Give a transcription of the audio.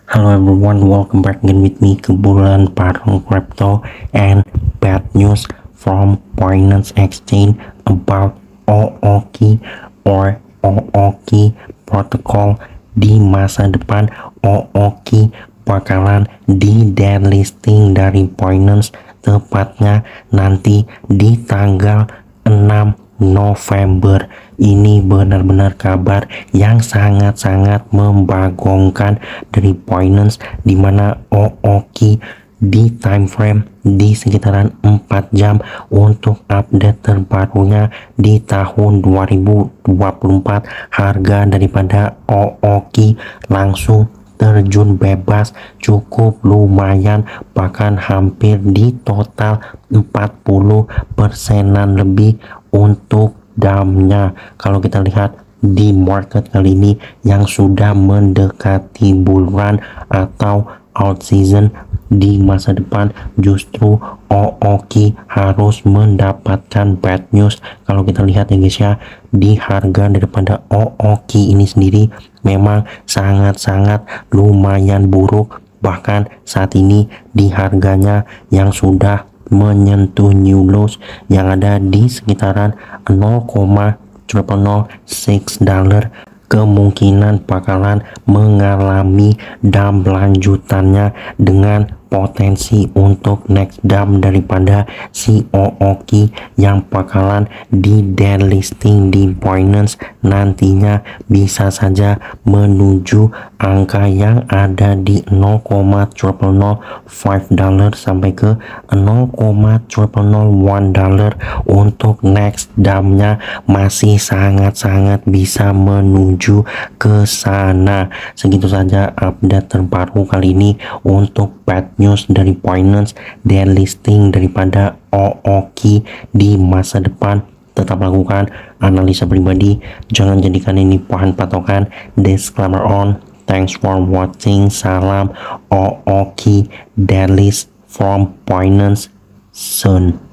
Hello everyone, welcome back again with me ke bulan Bareng Crypto and bad news from Binance Exchange about OOKI or OOKI protocol. Di masa depan OOKI bakalan di delisting dari Binance, tepatnya nanti di tanggal 6 November. Ini benar-benar kabar yang sangat-sangat membagongkan dari Binance, dimana OOKI di time frame di sekitaran 4 jam untuk update terbarunya di tahun 2024. Harga daripada OOKI langsung terjun bebas cukup lumayan, bahkan hampir di total 40%-an lebih untuk damnya. Kalau kita lihat di market kali ini yang sudah mendekati bull run atau out season, di masa depan justru OOKI harus mendapatkan bad news. Kalau kita lihat ya guys ya, di harga daripada OOKI ini sendiri memang sangat-sangat lumayan buruk, bahkan saat ini di harganya yang sudah menyentuh new lows yang ada di sekitaran 0,0006 dollar, kemungkinan bakalan mengalami dump lanjutannya dengan potensi untuk next dump daripada si OOKI yang bakalan di delisting di Binance nantinya bisa saja menuju angka yang ada di 0,0005 dollar sampai ke 0,0001 dollar. Untuk next dumpnya masih sangat-sangat bisa menuju ke sana. Segitu saja update terbaru kali ini untuk bad news dari Binance delisting daripada OOKI di masa depan. Tetap lakukan analisa pribadi, jangan jadikan ini bahan patokan. Disclaimer on. Thanks for watching. Salam OOKI delist from Binance soon.